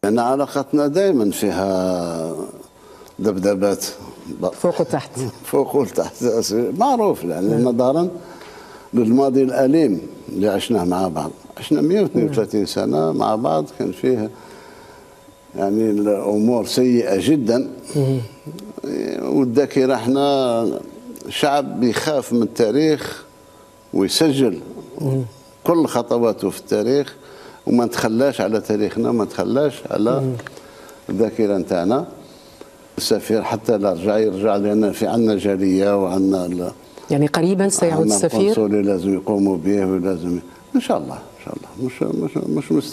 يعني علاقتنا دائما فيها ذبذبات فوق وتحت. فوق وتحت معروف، يعني نظرا للماضي الأليم اللي عشناه مع بعض. عشنا 132 سنة مع بعض، كان فيه يعني الأمور سيئة جدا. والذاكرة، احنا شعب بيخاف من التاريخ ويسجل كل خطواته في التاريخ، وما نتخلاش على تاريخنا، وما نتخلاش على الذاكرة نتاعنا. السفير حتى لا يرجع لنا، في عندنا جالية وعندنا يعني قريبا سيعود السفير. القنصلي لازم يقوموا به، ولازم ان شاء الله ان شاء الله مش